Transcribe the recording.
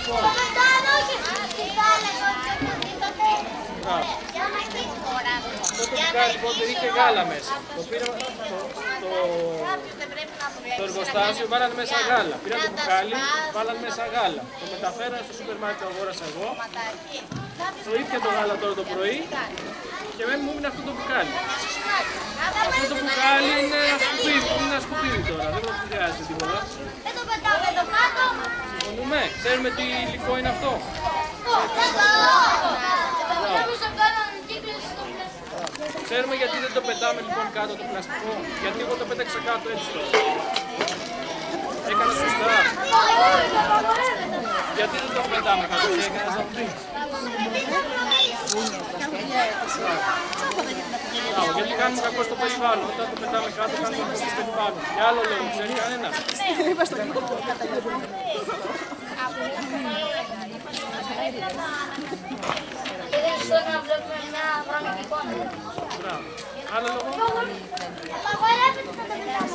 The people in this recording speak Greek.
Λοιπόν. Αυτό το μπουκάλι λοιπόν είχε γάλα μέσα. Το πήραμε στο εργοστάσιο, βάλανε μέσα γάλα. Πήραν το μπουκάλι, βάλανε μέσα γάλα. Το μεταφέρανε στο σούπερ μάρκετ που αγόρασα εγώ. Το ήπια το γάλα τώρα το πρωί και μου έμεινε αυτό το μπουκάλι. Αυτό το μπουκάλι είναι ένα σκουπίδι τώρα, δεν μου χρειάζεται τίποτα. Δεν το πετάμε το κάτω. Συμφωνούμε, ξέρουμε τι υλικό είναι αυτό. Ξέρουμε γιατί δεν το πετάμε λοιπόν κάτω το πλαστικό, γιατί εγώ το πέταξα κάτω έτσι τώρα. Έκανα σωστά. Γιατί δεν το πετάμε κάτω, τι έκανας να πει. Γιατί κάνουμε κακό στο περιβάλλον, όταν το πετάμε κάτω κάνουμε κακό στο περιβάλλον. Για άλλο λόγο, ξέρει κανένας. Να βλέπουμε μια βρώμικη εικόνα. Άλλο λόγο. Απαγορεύεται να το πετάμε.